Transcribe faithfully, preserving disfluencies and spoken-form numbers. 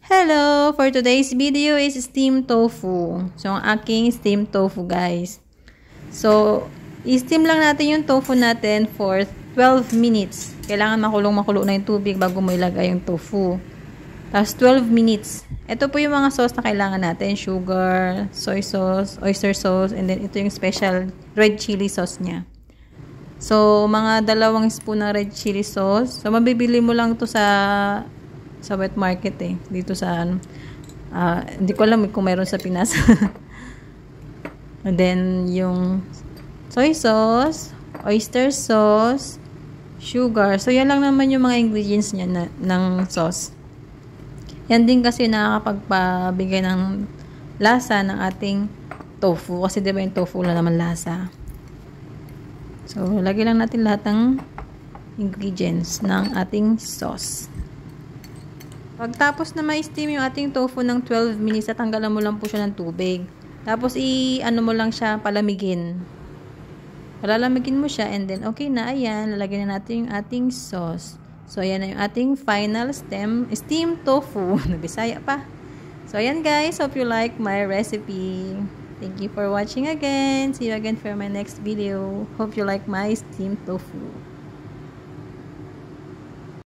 Hello! For today's video is steamed tofu. So, ang aking steamed tofu, guys. So, i-steam lang natin yung tofu natin for twelve minutes. Kailangan makulong-makulo na yung tubig bago mo ilagay yung tofu. Tapos, twelve minutes. Ito po yung mga sauce na kailangan natin. Sugar, soy sauce, oyster sauce, and then ito yung special red chili sauce niya. So, mga dalawang spoon ng red chili sauce. So, mabibili mo lang to sa sa wet market eh. Dito sa uh, hindi ko alam kung meron sa Pinas. And then, yung soy sauce, oyster sauce, sugar. So, yan lang naman yung mga ingredients niya na, ng sauce. Yan din kasi nakakapagpabigay ng lasa ng ating tofu. Kasi diba yung tofu wala naman lasa. So, lagay lang natin lahat ng ingredients ng ating sauce. Pagtapos na ma-steam yung ating tofu ng twelve minutes, at tanggalan mo lang po siya ng tubig. Tapos, i-ano mo lang siya, palamigin. Palalamigin mo siya, and then, okay na, ayan, lalagyan na natin yung ating sauce. So, ayan na yung ating final stem, steamed tofu. Nabisaya pa. So, ayan guys, hope you like my recipe. Thank you for watching again. See you again for my next video. Hope you like my steamed tofu.